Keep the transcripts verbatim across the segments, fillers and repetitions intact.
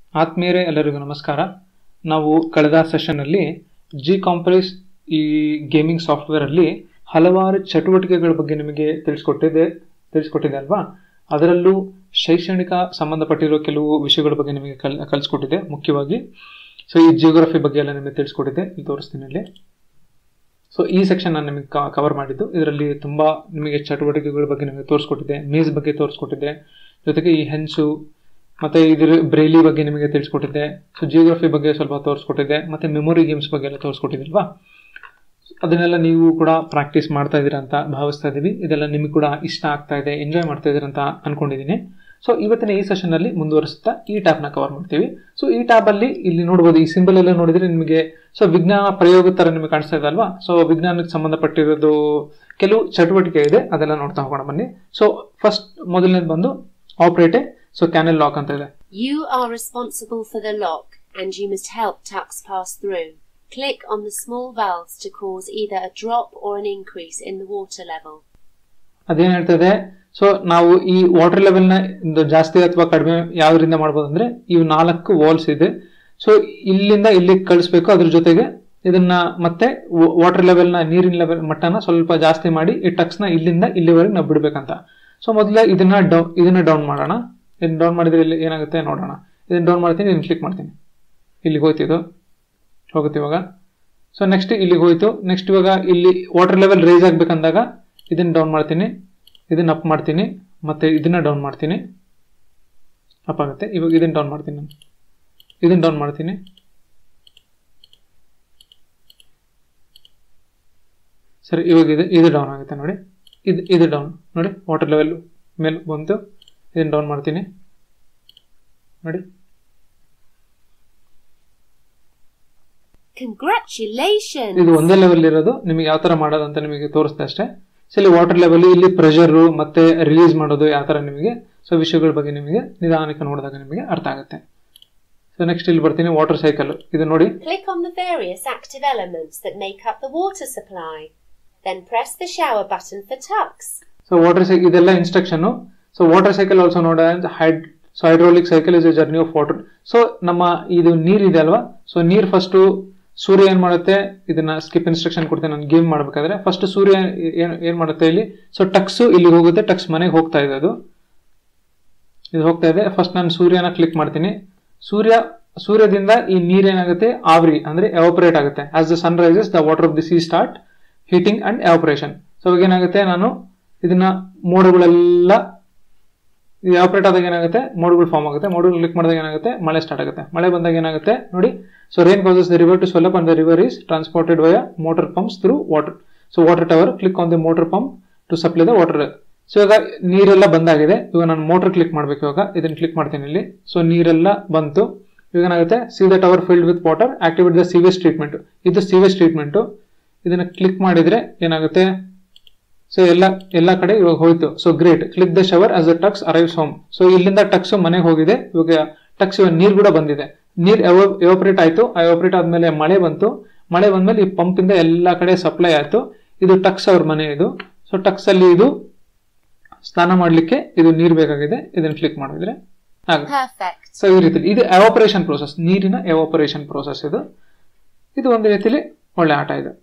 ಆತ್ಮೀಯರೇ ಎಲ್ಲರಿಗೂ ನಮಸ್ಕಾರ. ನಾವು ಕಳೆದ ಸೆಷನ್ ಅಲ್ಲಿ ಜಿ ಕಾಂಪ್ರೆಸ್ ಈ ಗೇಮಿಂಗ್ ಸಾಫ್ಟ್ವೇರ್ ಅಲ್ಲಿ ಹಲವಾರು ಚಟುವಟಿಕೆಗಳ ಬಗ್ಗೆ ನಿಮಗೆ ತಿಳಿಸ್ಕೊಟ್ಟಿದೆ ತಿಳಿಸ್ಕೊಟ್ಟಿದೆ ಅಲ್ವಾ. ಅದರಲ್ಲೂ ಶೈಕ್ಷಣಿಕ ಸಂಬಂಧಪಟ್ಟಿರೋ ಕೆಲವು ವಿಷಯಗಳ ಬಗ್ಗೆ ನಿಮಗೆ ಕಲ್ ಕಲಿಸ್ಕೊಟ್ಟಿದೆ ಮುಖ್ಯವಾಗಿ. ಸೊ ಈ ಜಿಯೋಗ್ರಫಿ ಬಗ್ಗೆ ಎಲ್ಲ ನಿಮಗೆ ತಿಳಿಸ್ಕೊಟ್ಟಿದೆ, ಇಲ್ಲಿ ತೋರಿಸ್ತೀನಿ ಇಲ್ಲಿ. ಸೊ ಈ ಸೆಕ್ಷನ್ ನಾನು ನಿಮಗೆ ಕವರ್ ಮಾಡಿದ್ದು. ಇದರಲ್ಲಿ ತುಂಬಾ ನಿಮಗೆ ಚಟುವಟಿಕೆಗಳ ಬಗ್ಗೆ ನಿಮಗೆ ತೋರಿಸ್ಕೊಟ್ಟಿದೆ, ಮೇಜ್ ಬಗ್ಗೆ ತೋರಿಸ್ಕೊಟ್ಟಿದೆ, ಜೊತೆಗೆ ಈ ಹೆಂಚು ಮತ್ತೆ ಇದ್ರ ಬ್ರೈಲಿ ಬಗ್ಗೆ ನಿಮಗೆ ತಿಳಿಸ್ಕೊಟ್ಟಿದ್ದೆ. ಸೊ ಜಿಯೋಗ್ರಫಿ ಬಗ್ಗೆ ಸ್ವಲ್ಪ ತೋರಿಸ್ಕೊಟ್ಟಿದ್ದೆ, ಮತ್ತೆ ಮೆಮೊರಿ ಗೇಮ್ಸ್ ಬಗ್ಗೆ ಎಲ್ಲ ತೋರಿಸ್ಕೊಟ್ಟಿದ್ದಿಲ್ವಾ. ಅದನ್ನೆಲ್ಲ ನೀವು ಕೂಡ ಪ್ರಾಕ್ಟೀಸ್ ಮಾಡ್ತಾ ಇದ್ದೀರಾ ಅಂತ ಭಾವಿಸ್ತಾ ಇದೀವಿ. ಇದೆಲ್ಲ ನಿಮಗೆ ಕೂಡ ಇಷ್ಟ ಆಗ್ತಾ ಇದೆ, ಎಂಜಾಯ್ ಮಾಡ್ತಾ ಇದ್ದೀರಾ ಅಂತ ಅನ್ಕೊಂಡಿದ್ದೀನಿ. ಸೊ ಇವತ್ತಿನ ಈ ಸೆಷನ್ ಅಲ್ಲಿ ಮುಂದುವರಿಸ್ತಾ ಈ ಟ್ಯಾಬ್ ನ ಕವರ್ ಮಾಡ್ತೀವಿ. ಸೊ ಈ ಟ್ಯಾಬ್ ಅಲ್ಲಿ ಇಲ್ಲಿ ನೋಡಬಹುದು, ಈ ಸಿಂಬಲ್ ಎಲ್ಲ ನೋಡಿದ್ರೆ ನಿಮಗೆ ಸೊ ವಿಜ್ಞಾನ ಪ್ರಯೋಗದ ತರ ನಿಮಗೆ ಕಾಣಿಸ್ತಾ ಇದೆ ಅಲ್ವಾ. ಸೊ ವಿಜ್ಞಾನಕ್ಕೆ ಸಂಬಂಧಪಟ್ಟಿರೋದು ಕೆಲವು ಚಟುವಟಿಕೆ ಇದೆ, ಅದೆಲ್ಲ ನೋಡ್ತಾ ಹೋಗೋಣ ಬನ್ನಿ. ಸೊ ಫಸ್ಟ್ ಮೊದಲನೇದು ಬಂದು ಆಪರೇಟೆ. ಸೊ ಕ್ಯಾನಲ್ ಲಾಕ್ ಅಂತ ಇದೆ. You are responsible for the lock and you must help ducks pass through. Click on the small valves to cause either a drop or an increase in the water level. ಅದೇನ್ ಹೇಳ್ತದೆ, so ನಾವು ಈ water level ನ ಜಾಸ್ತಿ ಅಥವಾ ಕಡಿಮೆ ಯಾವ್ದ್ರಿಂದ ಮಾಡಬಹುದು ಅಂದ್ರೆ ಇವು ನಾಲ್ಕು ವಾಲ್ಸ್ ಇದೆ. ಸೊ ಇಲ್ಲಿಂದ ಇಲ್ಲಿಗೆ ಕಳಿಸ್ಬೇಕು, ಅದ್ರ ಜೊತೆಗೆ ಇದನ್ನ ಮತ್ತೆ ವಾಟರ್ ಲೆವೆಲ್ ನ ನೀರಿನ ಲೆವೆಲ್ ಮಟ್ಟನ ಸ್ವಲ್ಪ ಜಾಸ್ತಿ ಮಾಡಿ ಈ ಟಕ್ಸ್ ನ ಇಲ್ಲಿಂದ ಇಲ್ಲಿವರೆಗೆ ನಾವು ಬಿಡ್ಬೇಕಂತ. ಸೊ ಮೊದಲೇ ಇದನ್ನ ಡೌನ್ ಇದನ್ನ ಡೌನ್ ಮಾಡೋಣ. ಇದನ್ನ ಡೌನ್ ಮಾಡಿದ್ರೆ ಇಲ್ಲಿ ಏನಾಗುತ್ತೆ ನೋಡೋಣ. ಇದನ್ನ ಡೌನ್ ಮಾಡ್ತೀನಿ, ಇದನ್ನ ಕ್ಲಿಕ್ ಮಾಡ್ತೀನಿ, ಇಲ್ಲಿಗೆ ಹೋಯ್ತಿದ್ದು ಹೋಗುತ್ತೆ ಇವಾಗ. ಸೊ ನೆಕ್ಸ್ಟ್ ಇಲ್ಲಿಗೆ ಹೋಯ್ತು. ನೆಕ್ಸ್ಟ್ ಇವಾಗ ಇಲ್ಲಿ ವಾಟರ್ ಲೆವೆಲ್ ರೈಸ್ ಆಗ್ಬೇಕಂದಾಗ ಇದನ್ನ ಡೌನ್ ಮಾಡ್ತೀನಿ, ಇದನ್ನ ಅಪ್ ಮಾಡ್ತೀನಿ, ಮತ್ತೆ ಇದನ್ನ ಡೌನ್ ಮಾಡ್ತೀನಿ, ಅಪ್ ಆಗುತ್ತೆ. ಇವಾಗ ಇದನ್ನ ಡೌನ್ ಮಾಡ್ತೀನಿ, ನಾನು ಇದನ್ನ ಡೌನ್ ಮಾಡ್ತೀನಿ. ಸರಿ, ಇವಾಗ ಇದು ಇದು ಡೌನ್ ಆಗುತ್ತೆ ನೋಡಿ. ಇದು ಇದು ಡೌನ್ ನೋಡಿ, ವಾಟರ್ ಲೆವೆಲ್ ಮೇಲೆ ಬಂತು. ಇದನ್ನ ಡೌನ್ ಮಾಡ್ತೀನಿ ನೋಡಿ. Congratulations! ಇದು ಒಂದೇ ಲೆವೆಲ್ ಇರೋದು, ನಿಮಗೆ ಯಾವ ತರ ಮಾಡೋದು ಅಂತ ನಿಮಗೆ ತೋರಿಸ್ತೆ ಅಷ್ಟೇ. ಸೊ ಇಲ್ಲಿ ವಾಟರ್ ಲೆವೆಲ್, ಇಲ್ಲಿ ಪ್ರೆಷರ್ ಮತ್ತೆ ರಿಲೀಸ್ ಮಾಡೋದು ಯಾವ ತರ ನಿಮಗೆ ಸೊ ವಿಷಯಗಳ ಬಗ್ಗೆ ನಿಮಗೆ ನಿಧಾನಕ್ಕೆ ನೋಡಿದಾಗ ನಿಮಗೆ ಅರ್ಥ ಆಗುತ್ತೆ. ಸೊ ನೆಕ್ಸ್ಟ್ ಇಲ್ಲಿ ಬರ್ತೀನಿ, ವಾಟರ್ ಸೈಕಲ್. ಇದು ನೋಡಿ. Click on the various active elements that make up the water supply. Then press the shower button for ducks. So water cycle ಇದೆಲ್ಲ instruction. So water cycle also ನೋಡ ಹೈಡ್ so hydraulic cycle is a journey of water. So ನಮ್ಮ ಇದು ನೀರ್ ಇದೆ ಅಲ್ವಾ. So ನೀರ್ first ಸೂರ್ಯ ಏನ್ ಮಾಡುತ್ತೆ, ಇದನ್ನ ಸ್ಕಿಪ್ ಇನ್ಸ್ಟ್ರಕ್ಷನ್ ಕೊಡ್ತೇನೆ ನಾನು ಗೇಮ್ ಮಾಡ್ಬೇಕಾದ್ರೆ. ಫಸ್ಟ್ ಸೂರ್ಯ ಏನ್ ಏನ್ ಮಾಡುತ್ತೆ ಇಲ್ಲಿ, ಸೊ ಟಕ್ಸ್ ಇಲ್ಲಿಗೆ ಹೋಗುತ್ತೆ, ಟಕ್ಸ್ ಮನೆಗೆ ಹೋಗ್ತಾ ಇದೆ, ಅದು ಇದು ಹೋಗ್ತಾ ಇದೆ. ಫಸ್ಟ್ ನಾನು ಸೂರ್ಯನ ಕ್ಲಿಕ್ ಮಾಡ್ತೀನಿ. ಸೂರ್ಯ ಸೂರ್ಯದಿಂದ ಈ ನೀರ್ ಏನಾಗುತ್ತೆ, ಆವ್ರಿ ಅಂದ್ರೆ ಎವಾಪರೇಟ್ ಆಗುತ್ತೆ. As the sun rises the water of the sea start heating and evaporation. So ಇವಾಗ ಏನಾಗುತ್ತೆ, ನಾನು ಇದನ್ನ ಮೋಡಗಳೆಲ್ಲ ಆಪರೇಟ್ ಆದಾಗ ಏನಾಗುತ್ತೆ, ಮೋಡಗಳು ಫಾರ್ಮ್ ಆಗುತ್ತೆ. ಮೋಡಗಳು ಕ್ಲಿಕ್ ಮಾಡಿದಾಗ ಏನಾಗುತ್ತೆ, ಮಳೆ ಸ್ಟಾರ್ಟ್ ಆಗುತ್ತೆ. ಮಳೆ ಬಂದಾಗ ಏನಾಗುತ್ತೆ ನೋಡಿ. So rain causes the river to swell up and the river is transported via motor pumps through water. So water tower, click on the motor pump to supply the water. So ಇವಾಗ ನೀರೆಲ್ಲ ಬಂದಾಗಿದೆ. ಇವಾಗ ನಾನು motor click ಮಾಡ್ಬೇಕು. ಇವಾಗ ಇದನ್ನ click ಮಾಡ್ತೀನಿ ಇಲ್ಲಿ. ಸೊ ನೀರೆಲ್ಲ ಬಂತು. ಇವಾಗ ಏನಾಗುತ್ತೆ, see the tower filled with water, activate the sewage treatment. ಇದು ಸೀವೇಜ್ ಟ್ರೀಟ್ಮೆಂಟ್. ಇದನ್ನ ಕ್ಲಿಕ್ ಮಾಡಿದ್ರೆ ಏನಾಗುತ್ತೆ, ಸೊ ಎಲ್ಲ ಎಲ್ಲ ಕಡೆ ಇವಾಗ ಹೋಯ್ತು. So great, click the shower as the Tux arrives home. So ಇಲ್ಲಿಂದ ಟಕ್ಸ್ ಮನೆಗೆ ಹೋಗಿದೆ. ಇವಾಗ ಟಕ್ಸ್ ಇವಾಗ ನೀರ್ ಕೂಡ ಬಂದಿದೆ. ನೀರ್ ಎವಾಪರೇಟ್ ಆಯ್ತು. ಆ ಎವಾಪರೇಟ್ ಆದ್ಮೇಲೆ ಮಳೆ ಬಂತು. ಮಳೆ ಬಂದ್ಮೇಲೆ ಈ ಪಂಪ್ ಇಂದ ಎಲ್ಲಾ ಕಡೆ ಸಪ್ಲೈ ಆಯ್ತು. ಇದು ಟಕ್ಸ್ ಅವ್ರ ಮನೆ ಇದು. ಸೊ ಟಕ್ಸ್ ಅಲ್ಲಿ ಇದು ಸ್ನಾನ ಮಾಡ್ಲಿಕ್ಕೆ ಇದು ನೀರ್ ಬೇಕಾಗಿದೆ. ಇದನ್ನ ಕ್ಲಿಕ್ ಮಾಡಿದ್ರೆ ಆಗುತ್ತೆ. ಸೊ ಈ ರೀತಿ ಇದು ಎವಾಪರೇಷನ್ ಪ್ರೋಸೆಸ್, ನೀರಿನ ಎವಾಪರೇಷನ್ ಪ್ರೋಸೆಸ್ ಇದು. ಇದು ಒಂದು ರೀತಿಲಿ ಒಳ್ಳೆ ಆಟ ಇದೆ.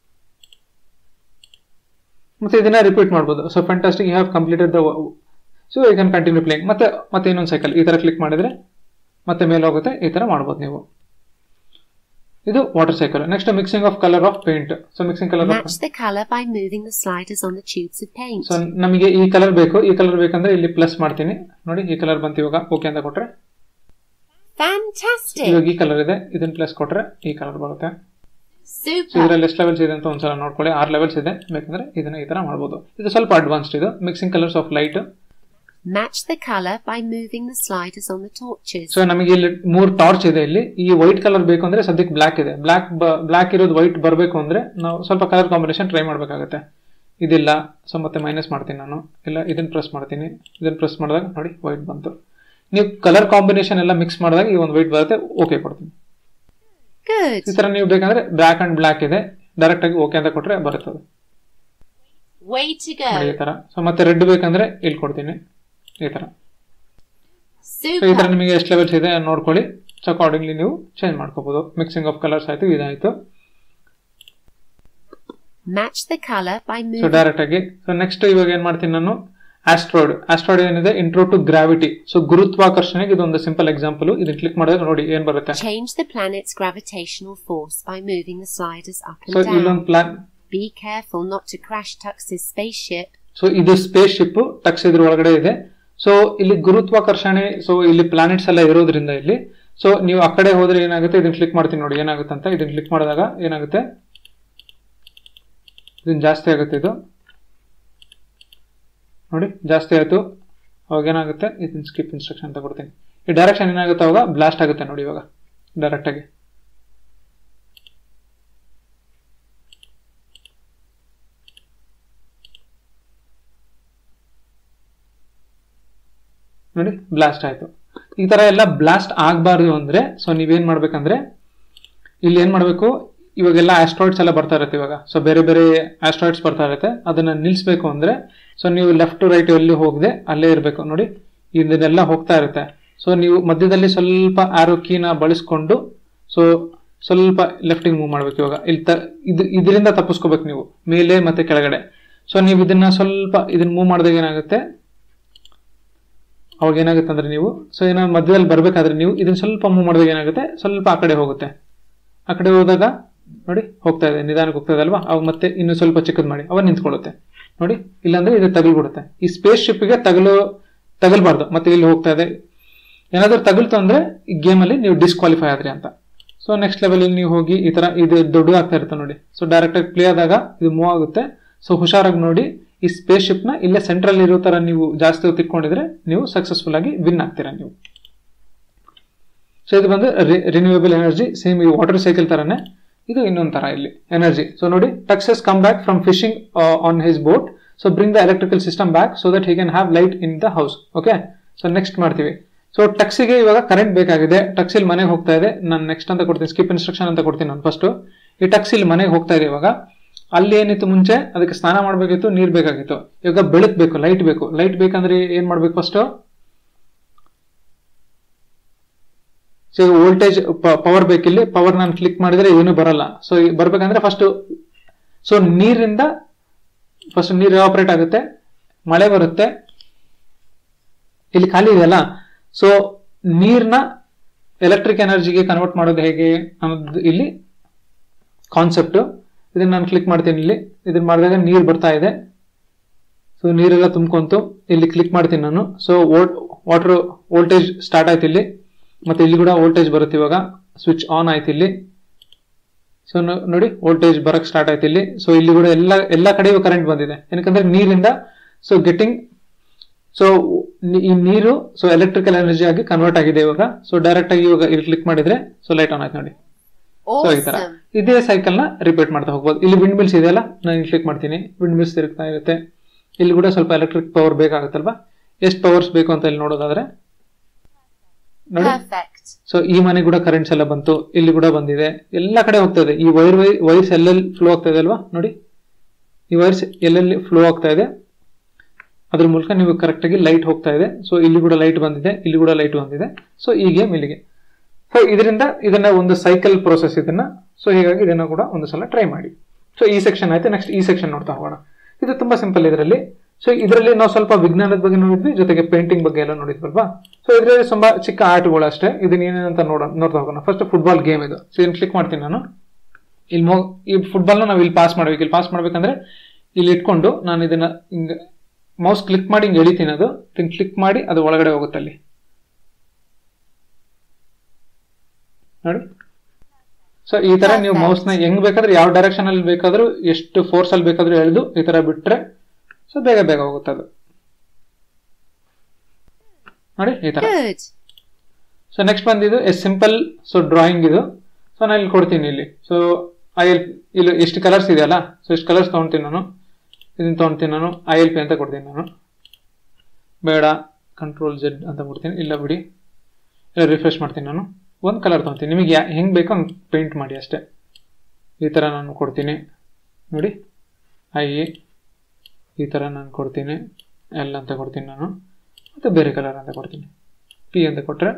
ಮತ್ತೆ ಇದನ್ನ ರಿಪೀಟ್ ಮಾಡಬಹುದು. So fantastic, you have completed the. So you can continue playing. ಮತ್ತೆ ಮತ್ತೆ ಇನ್ನೊಂದು ಸೈಕಲ್ ಈ ತರ ಕ್ಲಿಕ್ ಮಾಡಿದ್ರೆ ಮತ್ತೆ ಮೇಲೆ ಹೋಗುತ್ತೆ. ಈ ತರ ಮಾಡಬಹುದು ನೀವು. ಇದು water cycle. Next mixing of colour of paint. So mixing colour of Match the color by moving the sliders on the tubes of paint. So ನಮಗೆ ಈ ಕಲರ್ ಬೇಕು. ಈ ಕಲರ್ ಬೇಕಂದ್ರೆ ಇಲ್ಲಿ ಪ್ಲಸ್ ಮಾಡ್ತೀನಿ ನೋಡಿ. ಈ ಕಲರ್ ಬಂತು. ಇವಾಗ ಓಕೆ ಅಂತ ಕೊಟ್ರೆ Fantastic! ಇವಾಗ ಈ ಕಲರ್ ಇದೆ. ಇದನ್ನ ಪ್ಲಸ್ ಕೊಟ್ರೆ ಈ ಕಲರ್ ಬರುತ್ತೆ. Super! ಇದರಲ್ಲಿ ಎಷ್ಟು ಲೆವೆಲ್ಸ್ ಇದೆ ಅಂತ ಒಂದ್ಸಲ ನೋಡ್ಕೊಳ್ಳಿ. ಆರು ಲೆವೆಲ್ಸ್ ಇದೆ. ಬೇಕಂದ್ರೆ ಇದನ್ನ ಈ ತರ ಮಾಡಬಹುದು. ಇದು ಸ್ವಲ್ಪ ಅಡ್ವಾನ್ಸ್ಡ್ ಇದು. Mixing colours of light. Match the color by moving the sliders on the torches. So ನಮಗೆ ಇಲ್ಲಿ ಮೂರು ಟಾರ್ಚ್ ಇದೆ. ಇಲ್ಲಿ ಈ ವೈಟ್ ಕಲರ್ ಬೇಕು ಅಂದ್ರೆ ಸದ್ಯಕ್ಕೆ ಬ್ಲಾಕ್ ಇದೆ. ಬ್ಲಾಕ್ ಬ್ಲಾಕ್ ಇರೋದು ವೈಟ್ ಬರಬೇಕು ಅಂದ್ರೆ ನಾವು ಸ್ವಲ್ಪ ಕಲರ್ ಕಾಂಬಿನೇಷನ್ ಟ್ರೈ ಮಾಡ್ಬೇಕಾಗುತ್ತೆ. ಇದಿಲ್ಲ. ಸೊ ಮತ್ತೆ ಮೈನಸ್ ಮಾಡ್ತೀನಿ ನಾನು. ಇಲ್ಲ ಇದನ್ನ ಪ್ರೆಸ್ ಮಾಡ್ತೀನಿ. ಇದನ್ನ ಪ್ರೆಸ್ ಮಾಡಿದಾಗ ನೋಡಿ ವೈಟ್ ಬಂತು. ನೀವು ಕಲರ್ ಕಾಂಬಿನೇಷನ್ ಎಲ್ಲ ಮಿಕ್ಸ್ ಮಾಡಿದಾಗ ಈ ಒಂದು ವೈಟ್ ಬರುತ್ತೆ. ಓಕೆ ಕೊಡ್ತೀನಿ. Good! ಈ ತರ ನೀವು ಬೇಕಂದ್ರೆ ಬ್ಲಾಕ್ ಅಂಡ್ ಬ್ಲಾಕ್ ಇದೆ, ಡೈರೆಕ್ಟ್ ಆಗಿ ಓಕೆ ಅಂತ ಕೊಟ್ರೆ ಬರುತ್ತದೆ. Way to go! ಈ ತರ. ಸೊ ಮತ್ತೆ ರೆಡ್ ಬೇಕಂದ್ರೆ ಇಲ್ಲಿ ಕೊಡ್ತೀನಿ ಈ ತರ. ಸೊ ಈ ತರ ನಿಮಗೆ ಎಷ್ಟು ಲೆವೆಲ್ಸ್ ಇದೆ ನೋಡ್ಕೊಳ್ಳಿ. ಸೊ ಅಕಾರ್ಡಿಂಗ್ಲಿ ನೀವು ಚೇಂಜ್ ಮಾಡ್ಕೋಬಹುದು. ಮಿಕ್ಸಿಂಗ್ ಆಫ್ ಕಲರ್ಸ್ ಆಯ್ತು, ಇದಾಯ್ತು. Match the color by moving. So direct ಆಗಿ ಸೊ ನೆಕ್ಸ್ಟ್ ಇವಾಗ ಏನ್ ಮಾಡ್ತೀನಿ ನಾನು, ಆಸ್ಟ್ರಾಯ್ಡ್. ಆಸ್ಟ್ರಾಯ್ಡ್ ಏನಿದೆ, ಇಂಟ್ರೋ ಟು ಗ್ರಾವಿಟಿ. ಸೊ ಗುರುತ್ವಾಕರ್ಷಣೆಗೆ ಇದೊಂದು ಸಿಂಪಲ್ ಎಕ್ಸಾಂಪಲ್. ಇದನ್ನ ಕ್ಲಿಕ್ ಮಾಡಿದ್ರೆ ನೋಡಿ ಏನ್ ಬರುತ್ತೆ. Change the planet's gravitational force by moving the sliders up and so down. ಇಲ್ಲೊಂದು plan. Be careful not to crash Tux's spaceship. So ಇದು ಸ್ಪೇಸ್ ಶಿಪ್ ಟಕ್ಸ್ ಇದ್ರ ಒಳಗಡೆ ಇದೆ. ಸೊ ಇಲ್ಲಿ ಗುರುತ್ವಾಕರ್ಷಣೆ, ಸೊ ಇಲ್ಲಿ ಪ್ಲಾನೆಟ್ಸ್ ಎಲ್ಲ ಇರೋದ್ರಿಂದ ಇಲ್ಲಿ ಸೊ ನೀವು ಆ ಕಡೆ ಹೋದ್ರೆ ಏನಾಗುತ್ತೆ, ಇದನ್ನ ಕ್ಲಿಕ್ ಮಾಡ್ತೀನಿ ನೋಡಿ ಏನಾಗುತ್ತೆ ಅಂತ. ಇದನ್ನ ಕ್ಲಿಕ್ ಮಾಡಿದಾಗ ಏನಾಗುತ್ತೆ, ಇದನ್ನ ಜಾಸ್ತಿ ಆಗುತ್ತೆ. ಇದು ನೋಡಿ ಜಾಸ್ತಿ ಆಯ್ತು. ಅವಾಗ ಏನಾಗುತ್ತೆ, ಇದನ್ನ ಸ್ಕಿಪ್ ಇನ್ಸ್ಟ್ರಕ್ಷನ್ ಅಂತ ಕೊಡ್ತೀನಿ. ಈ ಡೈರೆಕ್ಷನ್ ಏನಾಗುತ್ತೆ, ಅವಾಗ ಬ್ಲಾಸ್ಟ್ ಆಗುತ್ತೆ ನೋಡಿ. ಇವಾಗ ಡೈರೆಕ್ಟ್ ಆಗಿ ನೋಡಿ ಬ್ಲಾಸ್ಟ್ ಆಯ್ತು. ಈ ತರ ಎಲ್ಲ ಬ್ಲಾಸ್ಟ್ ಆಗಬಾರ್ದು ಅಂದ್ರೆ ಸೊ ನೀವೇನ್ ಮಾಡ್ಬೇಕಂದ್ರೆ ಇಲ್ಲಿ ಏನ್ ಮಾಡ್ಬೇಕು, ಇವಾಗೆಲ್ಲ ಆಸ್ಟ್ರಾಯ್ಡ್ಸ್ ಎಲ್ಲ ಬರ್ತಾ ಇರುತ್ತೆ ಇವಾಗ. ಸೊ ಬೇರೆ ಬೇರೆ ಆಸ್ಟ್ರಾಯ್ಡ್ಸ್ ಬರ್ತಾ ಇರುತ್ತೆ. ಅದನ್ನ ನಿಲ್ಸ್ಬೇಕು ಅಂದ್ರೆ ಸೊ ನೀವು ಲೆಫ್ಟ್ ರೈಟ್ ಎಲ್ಲಿ ಹೋಗದೆ ಅಲ್ಲೇ ಇರಬೇಕು ನೋಡಿ. ಇದನ್ನೆಲ್ಲ ಹೋಗ್ತಾ ಇರುತ್ತೆ. ಸೊ ನೀವು ಮಧ್ಯದಲ್ಲಿ ಸ್ವಲ್ಪ ಆರೋ ಕೀನ ಬಳಸ್ಕೊಂಡು ಸೊ ಸ್ವಲ್ಪ ಲೆಫ್ಟಿಗೆ ಮೂವ್ ಮಾಡ್ಬೇಕು. ಇವಾಗ ಇಲ್ಲಿ ತ ಇದು ಇದರಿಂದ ತಪ್ಪಿಸ್ಕೋಬೇಕು ನೀವು ಮೇಲೆ ಮತ್ತೆ ಕೆಳಗಡೆ. ಸೊ ನೀವು ಇದನ್ನ ಸ್ವಲ್ಪ ಇದನ್ನ ಮೂವ್ ಮಾಡಿದಾಗ ಏನಾಗುತ್ತೆ, ಅವಾಗ ಏನಾಗುತ್ತೆ ಅಂದ್ರೆ ನೀವು ಸೊ ಏನೋ ಮಧ್ಯದಲ್ಲಿ ಬರ್ಬೇಕಾದ್ರೆ ನೀವು ಇದನ್ನ ಸ್ವಲ್ಪ ಮೂವ್ ಮಾಡಿದಾಗ ಏನಾಗುತ್ತೆ, ಸ್ವಲ್ಪ ಆ ಕಡೆ ಹೋಗುತ್ತೆ. ಆ ಕಡೆ ಹೋದಾಗ ನೋಡಿ ಹೋಗ್ತಾ ಇದೆ, ನಿಧಾನಕ್ಕೆ ಹೋಗ್ತಾ ಇದೆ ಅಲ್ವಾ. ಅವಾಗ ಮತ್ತೆ ಇನ್ನು ಸ್ವಲ್ಪ ಚಿಕ್ಕದ್ ಮಾಡಿ ಅವಾಗ ನಿಂತ್ಕೊಳ್ಳುತ್ತೆ ನೋಡಿ. ಇಲ್ಲಾಂದ್ರೆ ಇದು ತಗಲ್ಬಿಡುತ್ತೆ. ಈ ಸ್ಪೇಸ್ ಶಿಪ್ಗೆ ತಗಲು ತಗಲ್ಬಾರ್ದು. ಮತ್ತೆ ಇಲ್ಲಿ ಹೋಗ್ತಾ ಇದೆ, ಏನಾದ್ರೂ ತಗಲ್ತು ಅಂದ್ರೆ ಈ ಗೇಮ್ ಅಲ್ಲಿ ನೀವು ಡಿಸ್ಕ್ವಾಲಿಫೈ ಆದ್ರಿ ಅಂತ. ಸೊ ನೆಕ್ಸ್ಟ್ ಲೆವೆಲ್ ನೀವು ಹೋಗಿ ಈ ತರ ಇದು ದೊಡ್ಡದಾಗ್ತಾ ಇರುತ್ತೆ ನೋಡಿ. ಸೊ ಡೈರೆಕ್ಟ್ ಆಗಿ ಪ್ಲೇ ಆದಾಗ ಇದು ಮೂವ್ ಆಗುತ್ತೆ. ಸೊ ಹುಷಾರಾಗಿ ನೋಡಿ, ಈ ಸ್ಪೇಸ್ ಶಿಪ್ ನ ಇಲ್ಲೇ ಸೆಂಟ್ರಲ್ ಇರೋ ತರ ನೀವು ಜಾಸ್ತಿ ಹೊತ್ತು ಇಟ್ಕೊಂಡಿದ್ರೆ ನೀವು ಸಕ್ಸಸ್ಫುಲ್ ಆಗಿ ವಿನ್ ಆಗ್ತೀರಾ ನೀವು. ಸೊ ಇದು ಬಂದು ರಿನ್ಯೂವೇಬಲ್ ಎನರ್ಜಿ. ಸೇಮ್ ಈ ವಾಟರ್ ಸೈಕಲ್ ತರನೇ ಇದು ಇನ್ನೊಂದು ತರ ಇಲ್ಲಿ ಎನರ್ಜಿ. ಸೊ ನೋಡಿ, Tux has come back from fishing on his boat. So bring the electrical system back so that he can have light in the house. Okay, so next ಮಾಡ್ತೀವಿ. ಸೊ ಟಕ್ಸಿಗೆ ಇವಾಗ ಕರೆಂಟ್ ಬೇಕಾಗಿದೆ. ಟಕ್ಸ್ ಇಲ್ಲಿ ಮನೆಗೆ ಹೋಗ್ತಾ ಇದೆ. ನಾನು ನೆಕ್ಸ್ಟ್ ಅಂತ ಕೊಡ್ತೀನಿ, ಸ್ಕಿಪ್ ಇನ್ಸ್ಟ್ರಕ್ಷನ್ ಅಂತ ಕೊಡ್ತೀನಿ ನಾನು ಫಸ್ಟ್. ಈ ಟಕ್ಸ್ ಇಲ್ಲಿ ಮನೆಗೆ ಹೋಗ್ತಾ ಇದೆ. ಇವಾಗ ಅಲ್ಲಿ ಏನಿತ್ತು ಮುಂಚೆ, ಅದಕ್ಕೆ ಸ್ನಾನ ಮಾಡ್ಬೇಕಿತ್ತು, ನೀರ್ ಬೇಕಾಗಿತ್ತು. ಇವಾಗ ಬೆಳಕ್ ಬೇಕು, ಲೈಟ್ ಬೇಕು. ಲೈಟ್ ಬೇಕಂದ್ರೆ ಏನ್ ಮಾಡ್ಬೇಕು ಫಸ್ಟ್, ಸೊ ವೋಲ್ಟೇಜ್ ಪವರ್ ಬೇಕಿಲ್ಲಿ. ಪವರ್ ನಾನು ಕ್ಲಿಕ್ ಮಾಡಿದ್ರೆ ಏನು ಬರಲ್ಲ. ಸೊ ಬರ್ಬೇಕಂದ್ರೆ ಫಸ್ಟ್ ಸೊ ನೀರಿಂದ ಫಸ್ಟ್ ನೀರು ಎವಾಪರೇಟ್ ಆಗುತ್ತೆ, ಮಳೆ ಬರುತ್ತೆ. ಇಲ್ಲಿ ಖಾಲಿ ಇದೆಯಲ್ಲ, ಸೊ ನೀರ್ನ ಎಲೆಕ್ಟ್ರಿಕ್ ಎನರ್ಜಿಗೆ ಕನ್ವರ್ಟ್ ಮಾಡೋದು ಹೇಗೆ ಅನ್ನೋದು ಇಲ್ಲಿ ಕಾನ್ಸೆಪ್ಟ್. ಇದನ್ನ ನಾನು ಕ್ಲಿಕ್ ಮಾಡ್ತೀನಿ. ಇಲ್ಲಿ ಇದನ್ನ ಮಾಡಿದಾಗ ನೀರು ಬರ್ತಾ ಇದೆ. ಸೊ ನೀರೆಲ್ಲ ತುಂಬ್ಕೊಂತು. ಇಲ್ಲಿ ಕ್ಲಿಕ್ ಮಾಡ್ತೀನಿ ನಾನು. ಸೊ ವಾಟರ್ ವೋಲ್ಟೇಜ್ ಸ್ಟಾರ್ಟ್ ಆಯ್ತು ಇಲ್ಲಿ. ಮತ್ತೆ ಇಲ್ಲಿ ಕೂಡ ವೋಲ್ಟೇಜ್ ಬರುತ್ತೆ. ಇವಾಗ ಸ್ವಿಚ್ ಆನ್ ಆಯ್ತು ಇಲ್ಲಿ. ಸೊ ನೋಡಿ ವೋಲ್ಟೇಜ್ ಬರಕ್ ಸ್ಟಾರ್ಟ್ ಆಯ್ತು ಇಲ್ಲಿ. ಸೊ ಇಲ್ಲಿ ಕೂಡ ಎಲ್ಲ ಎಲ್ಲ ಕಡೆಯೂ ಕರೆಂಟ್ ಬಂದಿದೆ. ಏನಕ್ಕಂದ್ರೆ ನೀರಿಂದ ಸೊ ಗೆಟಿಂಗ್ ಸೊ ಈ ನೀರು ಸೊ ಎಲೆಕ್ಟ್ರಿಕಲ್ ಎನರ್ಜಿ ಆಗಿ ಕನ್ವರ್ಟ್ ಆಗಿದೆ ಇವಾಗ. ಸೊ ಡೈರೆಕ್ಟ್ ಆಗಿ ಇವಾಗ ಇಲ್ಲಿ ಕ್ಲಿಕ್ ಮಾಡಿದ್ರೆ ಸೊ ಲೈಟ್ ಆನ್ ಆಯ್ತು ನೋಡಿ. ಸೊ ಈ ತರ ಇದೇ ಸೈಕಲ್ ನ ರಿಪೀಟ್ ಮಾಡ್ತಾ ಹೋಗ್ಬೋದು. ಇಲ್ಲಿ ವಿಂಡ್ ಮಿಲ್ಸ್ ಇದೆಯಲ್ಲ, ನಾನು ಕ್ಲಿಕ್ ಮಾಡ್ತೀನಿ. ವಿಂಡ್ ಮಿಲ್ಸ್ ತಿರುಗ್ತಾ ಇರುತ್ತೆ. ಇಲ್ಲಿ ಕೂಡ ಸ್ವಲ್ಪ ಎಲೆಕ್ಟ್ರಿಕ್ ಪವರ್ ಬೇಕಾಗುತ್ತಲ್ವಾ. ಎಷ್ಟು ಪವರ್ಸ್ ಬೇಕು ಅಂತ ಇಲ್ಲಿ ನೋಡೋದಾದ್ರೆ ನೋಡಿ. ಸೊ ಈ ಮನೆ ಕೂಡ ಕರೆಂಟ್ಸ್ ಎಲ್ಲ ಬಂತು. ಇಲ್ಲಿ ಕೂಡ ಬಂದಿದೆ. ಎಲ್ಲ ಕಡೆ ಹೋಗ್ತಾ ಇದೆ. ಈ ವೈರ್ ವೈರ್ಸ್ ಎಲ್ಲೆಲ್ಲಿ ಫ್ಲೋ ಆಗ್ತಾ ಇದೆ ಅಲ್ವಾ ನೋಡಿ. ಈ ವೈರ್ಸ್ ಎಲ್ಲೆಲ್ಲಿ ಫ್ಲೋ ಆಗ್ತಾ ಇದೆ ಅದ್ರ ಮೂಲಕ ನೀವು ಕರೆಕ್ಟ್ ಆಗಿ ಲೈಟ್ ಹೋಗ್ತಾ ಇದೆ. ಸೊ ಇಲ್ಲಿ ಕೂಡ ಲೈಟ್ ಬಂದಿದೆ, ಇಲ್ಲಿ ಕೂಡ ಲೈಟ್ ಬಂದಿದೆ. ಸೊ ಈ ಗೇಮ್ ಇಲ್ಲಿಗೆ. ಸೊ ಇದರಿಂದ ಇದನ್ನ ಒಂದು ಸೈಕಲ್ ಪ್ರೋಸೆಸ್ ಇದನ್ನ. ಸೊ ಹೀಗಾಗಿ ಇದನ್ನ ಕೂಡ ಒಂದು ಸಲ ಟ್ರೈ ಮಾಡಿ. ಸೊ ಈ ಸೆಕ್ಷನ್ ಆಯ್ತು. ನೆಕ್ಸ್ಟ್ ಈ ಸೆಕ್ಷನ್ ನೋಡ್ತಾ ಹೋಗೋಣ. ಇದು ತುಂಬಾ ಸಿಂಪಲ್ ಇದರಲ್ಲಿ. ಸೊ ಇದರಲ್ಲಿ ನಾವು ಸ್ವಲ್ಪ ವಿಜ್ಞಾನದ ಬಗ್ಗೆ ನೋಡಿದ್ವಿ, ಜೊತೆಗೆ ಪೇಂಟಿಂಗ್ ಬಗ್ಗೆ ಎಲ್ಲ ನೋಡಿದ್ವಲ್ವಾ. ಸೊ ಇದರಲ್ಲಿ ತುಂಬಾ ಚಿಕ್ಕ ಆರ್ಟ್ಗಳು ಅಷ್ಟೇ. ಇದನ್ನ ಏನೇನಂತ ನೋಡ ನೋಡ್ತಾ ಹೋಗೋಣ. ಫಸ್ಟ್ ಫುಟ್ಬಾಲ್ ಗೇಮ್ ಇದು. ಸೊ ಇದನ್ನ ಕ್ಲಿಕ್ ಮಾಡ್ತೀನಿ ನಾನು. ಇಲ್ಲಿ ಈ ಫುಟ್ಬಾಲ್ ನ ನಾವು ಇಲ್ಲಿ ಪಾಸ್ ಮಾಡ್ಬೇಕು. ಇಲ್ಲಿ ಪಾಸ್ ಮಾಡ್ಬೇಕಂದ್ರೆ ಇಲ್ಲಿ ಇಟ್ಕೊಂಡು ನಾನು ಇದನ್ನ ಹಿಂಗ ಮೌಸ್ ಕ್ಲಿಕ್ ಮಾಡಿ ಹಿಂಗೆ ಎಳಿತೀನಿ. ಅದು ಕ್ಲಿಕ್ ಮಾಡಿ ಅದು ಒಳಗಡೆ ಹೋಗುತ್ತೆ ಅಲ್ಲಿ ನೋಡಿ. ಸೊ ಈ ತರ ನೀವು ಮೌಸ್ ನ ಹೆಂಗ್ ಬೇಕಾದ್ರೆ ಯಾವ ಡೈರೆಕ್ಷನ್ ಅಲ್ಲಿ ಬೇಕಾದ್ರೂ ಎಷ್ಟು ಫೋರ್ಸ್ ಅಲ್ಲಿ ಬೇಕಾದ್ರೂ ಎಳೆದು ಈ ತರ ಬಿಟ್ರೆ ಸೊ ಬೇಗ ಬೇಗ ಹೋಗುತ್ತೆ ಅದು ನೋಡಿ ಈ ತರ. ಸೊ ನೆಕ್ಸ್ಟ್ ಬಂದಿದ್ದು ಎ ಸಿಂಪಲ್ ಸೊ ಡ್ರಾಯಿಂಗ್ ಇದು. ಸೊ ನಾನು ಇಲ್ಲಿ ಕೊಡ್ತೀನಿ ಇಲ್ಲಿ. ಸೊ ಐ ಎಲ್ ಇಲ್ಲಿ ಎಷ್ಟು ಕಲರ್ಸ್ ಇದೆಯಲ್ಲ, ಸೊ ಎಷ್ಟು ಕಲರ್ಸ್ ತಗೊಳ್ತೀನಿ ನಾನು. ಇದನ್ನ ತಗೊಳ್ತೀನಿ ನಾನು. ಐ ಎಲ್ ಪಿ ಅಂತ ಕೊಡ್ತೀನಿ ನಾನು. ಬೇಡ ಕಂಟ್ರೋಲ್ ಜೆಡ್ ಅಂತ ಕೊಡ್ತೀನಿ. ಇಲ್ಲ ಬಿಡಿ, ಇಲ್ಲ ರಿಫ್ರೆಶ್ ಮಾಡ್ತೀನಿ ನಾನು. ಒಂದು ಕಲರ್ ತಗೊತೀನಿ. ನಿಮಗೆ ಹೆಂಗ್ ಬೇಕೋ ಹಂಗೆ ಪೇಂಟ್ ಮಾಡಿ ಅಷ್ಟೇ. ಈ ತರ ನಾನು ಕೊಡ್ತೀನಿ ನೋಡಿ. ಐ ಈ ತರ ನಾನು ಕೊಡ್ತೀನಿ. ಎಲ್ ಅಂತ ಕೊಡ್ತೀನಿ ನಾನು. ಮತ್ತೆ ಬೇರೆ ಕಲರ್ ಅಂತ ಕೊಡ್ತೀನಿ. ಪಿ ಅಂತ ಕೊಟ್ಟರೆ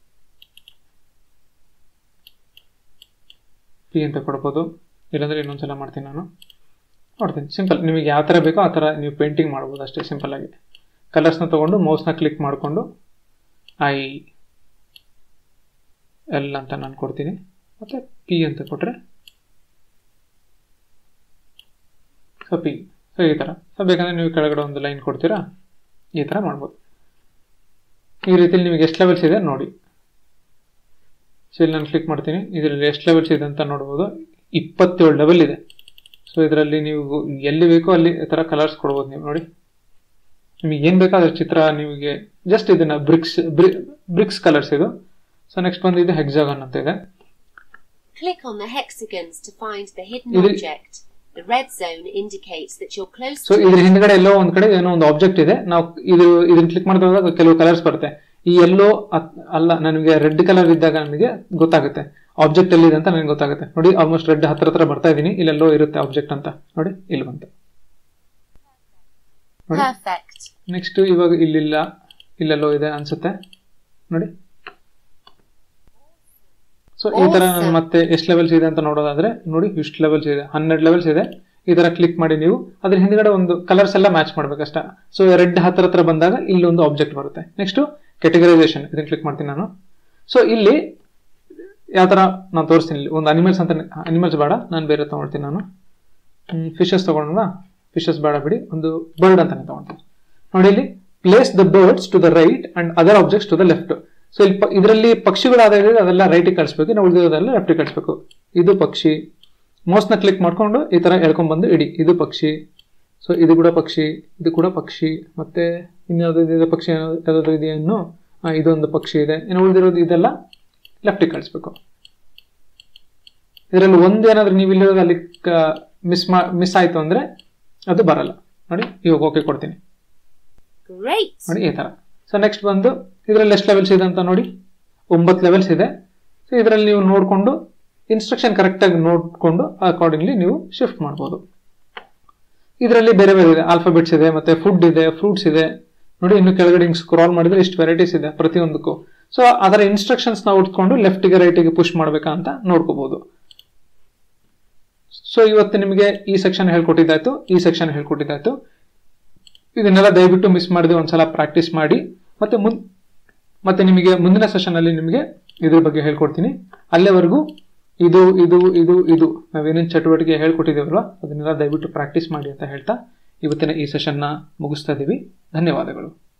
ಪಿ ಅಂತ ಕೊಡ್ಬೋದು. ಇಲ್ಲಾಂದರೆ ಇನ್ನೊಂದ್ಸಲ ಮಾಡ್ತೀನಿ ನಾನು ನೋಡ್ತೀನಿ. ಸಿಂಪಲ್, ನಿಮಗೆ ಯಾವ ಥರ ಬೇಕೋ ಆ ಥರ ನೀವು ಪೇಂಟಿಂಗ್ ಮಾಡ್ಬೋದು ಅಷ್ಟೇ ಸಿಂಪಲ್ ಆಗಿ. ಕಲರ್ಸ್ನ ತೊಗೊಂಡು ಮೌಸ್ನ ಕ್ಲಿಕ್ ಮಾಡಿಕೊಂಡು ಐ ಎಲ್ ಅಂತ ನಾನು ಕೊಡ್ತೀನಿ, ಮತ್ತು ಪಿ ಅಂತ ಕೊಟ್ಟರೆ ಸೊ ಪಿ. ಸೊ ಈ ಥರ. ಸೊ ಬೇಕಂದರೆ ನೀವು ಕೆಳಗಡೆ ಒಂದು ಲೈನ್ ಕೊಡ್ತೀರಾ, ಈ ಥರ ಮಾಡ್ಬೋದು. ಈ ರೀತಿಯಲ್ಲಿ ನಿಮಗೆ ಎಷ್ಟು ಲೆವೆಲ್ಸ್ ಇದೆ ನೋಡಿ. ಸೊ ಇಲ್ಲಿ ನಾನು ಕ್ಲಿಕ್ ಮಾಡ್ತೀನಿ, ಇದರಲ್ಲಿ ಎಷ್ಟು ಲೆವೆಲ್ಸ್ ಇದೆ ಅಂತ ನೋಡ್ಬೋದು. ಇಪ್ಪತ್ತೇಳು ಲೆವೆಲ್ ಇದೆ. ಸೊ ಇದರಲ್ಲಿ ನೀವು ಎಲ್ಲಿ ಬೇಕೋ ಅಲ್ಲಿ ಈ ಥರ ಕಲರ್ಸ್ ಕೊಡ್ಬೋದು ನೀವು ನೋಡಿ. ನಿಮಗೆ ಏನು ಬೇಕೋ ಅದ್ರ ಚಿತ್ರ ನಿಮಗೆ ಜಸ್ಟ್ ಇದನ್ನ ಬ್ರಿಕ್ಸ್ ಬ್ರಿಕ್ಸ್ ಕಲರ್ಸ್ ಇದು. ಸೊ ನೆಕ್ಸ್ಟ್ ಬಂದು ಇದು ಹೆಕ್ಸಾಗನ್ ಅಂತ ಇದೆ. Click on the hexagons to find the hidden object. The red zone indicates that you're close to. So ಇದ್ರ ಹಿಂದ್ಗಡೆ ಎಲ್ಲೋ ಒಂದ್ ಕಡೆ ಏನೋ ಒಂದು ಆಬ್ಜೆಕ್ಟ್ ಇದೆ. ನಾವು ಇದು ಇದನ್ನ ಕ್ಲಿಕ್ ಮಾಡಿದಾಗ ಕೆಲವು ಕಲರ್ಸ್ ಬರುತ್ತೆ. ಈ ಎಲ್ಲೋ ಅಲ್ಲ, ನನಗೆ ರೆಡ್ ಕಲರ್ ಇದ್ದಾಗ ನನಗೆ ಗೊತ್ತಾಗುತ್ತೆ ಆಬ್ಜೆಕ್ಟ್ ಎಲ್ಲಿದೆ ಅಂತ ನನಗೆ ಗೊತ್ತಾಗುತ್ತೆ ನೋಡಿ. ಆಲ್ಮೋಸ್ಟ್ ರೆಡ್ ಹತ್ರ ಹತ್ರ ಬರ್ತಾ ಇದೀನಿ, ಇಲ್ಲೆಲ್ಲೋ ಇರುತ್ತೆ ಆಬ್ಜೆಕ್ಟ್ ಅಂತ ನೋಡಿ, ಇಲ್ಲಿ ಬಂತು. ನೆಕ್ಸ್ಟ್ ಇವಾಗ ಇಲ್ಲಿಲ್ಲ, ಇಲ್ಲೆಲ್ಲೋ ಇದೆ ಅನ್ಸುತ್ತೆ ನೋಡಿ. ಸೊ ಈ ತರ ನಾನು ಮತ್ತೆ ಎಷ್ಟು ಲೆವೆಲ್ಸ್ ಇದೆ ಅಂತ ನೋಡೋದಾದ್ರೆ ನೋಡಿ, ಇಷ್ಟು ಲೆವೆಲ್ಸ್ ಇದೆ, ಹನ್ನೆರಡು ಲೆವೆಲ್ಸ್ ಇದೆ. ಈ ತರ ಕ್ಲಿಕ್ ಮಾಡಿ ನೀವು ಅದ್ರ ಹಿಂದ್ಗಡೆ ಒಂದು ಕಲರ್ಸ್ ಎಲ್ಲ ಮ್ಯಾಚ್ ಮಾಡ್ಬೇಕಷ್ಟ. ಸೊ ರೆಡ್ ಹತ್ರ ಹತ್ರ ಬಂದಾಗ ಇಲ್ಲಿ ಒಂದು ಆಬ್ಜೆಕ್ಟ್ ಬರುತ್ತೆ. ನೆಕ್ಸ್ಟ್ ಕೆಟಗರೈಸೇಷನ್, ಇದನ್ನ ಕ್ಲಿಕ್ ಮಾಡ್ತೀನಿ ನಾನು. ಸೊ ಇಲ್ಲಿ ಯಾವ ತರ ನಾನು ತೋರಿಸ್ತೀನಿ. ಇಲ್ಲಿ ಒಂದು ಅನಿಮಲ್ಸ್ ಅಂತ, ಅನಿಮಲ್ಸ್ ಬೇಡ, ನಾನು ಬೇರೆ ತಗೊಳ್ತೀನಿ. ನಾನು ಫಿಶಸ್ ತಗೊಂಡ, ಫಿಶಸ್ ಬೇಡ ಬಿಡಿ, ಒಂದು ಬರ್ಡ್ ಅಂತಾನೆ ತಗೊಳ್ತೀನಿ ನೋಡಿ. ಇಲ್ಲಿ place the birds to the right and other objects to the left. So ಇಲ್ಲಿ ಇದರಲ್ಲಿ ಪಕ್ಷಿಗಳಾದ ಅದೆಲ್ಲ ರೈಟಿಗೆ ಕಳಿಸ್ಬೇಕು, ನಾವು ಉಳಿದಿರೋದೆಲ್ಲ ಲೆಫ್ಟಿಗೆ ಕಳಿಸ್ಬೇಕು. ಇದು ಪಕ್ಷಿ, ಮೌಸ್ನ ಕ್ಲಿಕ್ ಮಾಡ್ಕೊಂಡು ಈ ತರ ಎಳ್ಕೊಂಡ್ ಬಂದು ಇಡಿ, ಇದು ಪಕ್ಷಿ. ಸೊ ಇದು ಕೂಡ ಪಕ್ಷಿ, ಇದು ಕೂಡ ಪಕ್ಷಿ, ಮತ್ತೆ ಇನ್ಯಾವುದೋ ಪಕ್ಷಿ ಯಾವ್ದಾದ್ರು ಇದೆಯಾ ಇನ್ನು, ಇದೊಂದು ಪಕ್ಷಿ ಇದೆ. ಇನ್ನು ಉಳಿದಿರೋದು ಇದೆಲ್ಲ ಲೆಫ್ಟಿಗೆ ಕಳಿಸ್ಬೇಕು. ಇದರಲ್ಲಿ ಒಂದೇನಾದ್ರೂ ನೀವು ಇಲ್ಲಿರೋದು ಅಲ್ಲಿ ಮಿಸ್ ಮಾ ಮಿಸ್ ಆಯ್ತು ಅಂದ್ರೆ ಅದು ಬರಲ್ಲ ನೋಡಿ. ಇವಾಗ ಓಕೆ ಕೊಡ್ತೀನಿ ನೋಡಿ, ಈ ತರ. ಸೊ ನೆಕ್ಸ್ಟ್ ಬಂದು ಇದರಲ್ಲಿ ಎಷ್ಟು ಲೆವೆಲ್ಸ್ ಇದೆ ಅಂತ ನೋಡಿ, ಒಂಬತ್ತು ಲೆವೆಲ್ಸ್ ಇದೆ. ಸೊ ಇದರಲ್ಲಿ ನೀವು ನೋಡಿಕೊಂಡು ಇನ್ಸ್ಟ್ರಕ್ಷನ್ ಕರೆಕ್ಟಾಗಿ ನೋಡಿಕೊಂಡು ಅಕಾರ್ಡಿಂಗ್ಲಿ ನೀವು ಶಿಫ್ಟ್ ಮಾಡ್ಬೋದು. ಇದರಲ್ಲಿ ಬೇರೆ ಬೇರೆ ಇದೆ, ಆಲ್ಫಾಬೆಟ್ಸ್ ಇದೆ, ಮತ್ತೆ ಫುಡ್ ಇದೆ, ಫ್ರೂಟ್ಸ್ ಇದೆ ನೋಡಿ. ಇನ್ನು ಕೆಳಗಡೆ ಹಿಂಗೆ ಸ್ಕ್ರಾಲ್ ಮಾಡಿದ್ರೆ ಇಷ್ಟು ವೆರೈಟೀಸ್ ಇದೆ ಪ್ರತಿಯೊಂದಕ್ಕೂ. ಸೊ ಅದರ ಇನ್ಸ್ಟ್ರಕ್ಷನ್ಸ್ ನಾವು ಉಟ್ಕೊಂಡು ಲೆಫ್ಟಿಗೆ ರೈಟಿಗೆ ಪುಷ್ ಮಾಡ್ಬೇಕಾ ಅಂತ ನೋಡ್ಕೋಬಹುದು. ಸೊ ಇವತ್ತು ನಿಮಗೆ ಈ ಸೆಕ್ಷನ್ ಹೇಳ್ಕೊಟ್ಟಿದ್ದಾಯ್ತು, ಈ ಸೆಕ್ಷನ್ ಹೇಳ್ಕೊಟ್ಟಿದ್ದಾಯ್ತು. ಇದನ್ನೆಲ್ಲ ದಯವಿಟ್ಟು ಮಿಸ್ ಮಾಡದೆ ಒಂದ್ಸಲ ಪ್ರಾಕ್ಟೀಸ್ ಮಾಡಿ. ಮತ್ತೆ ಮುನ್ ಮತ್ತೆ ನಿಮಗೆ ಮುಂದಿನ ಸೆಷನ್ ಅಲ್ಲಿ ನಿಮಗೆ ಇದ್ರ ಬಗ್ಗೆ ಹೇಳ್ಕೊಡ್ತೀನಿ. ಅಲ್ಲೇವರೆಗೂ ಇದು ಇದು ಇದು ಇದು ನಾವೇನೇನು ಚಟುವಟಿಕೆ ಹೇಳ್ಕೊಟ್ಟಿದ್ದೇವಲ್ವಾ ಅದನ್ನೆಲ್ಲ ದಯವಿಟ್ಟು ಪ್ರಾಕ್ಟೀಸ್ ಮಾಡಿ ಅಂತ ಹೇಳ್ತಾ ಇವತ್ತಿನ ಈ ಸೆಷನ್ನ ಮುಗಿಸ್ತಾ ಇದ್ದೀವಿ. ಧನ್ಯವಾದಗಳು.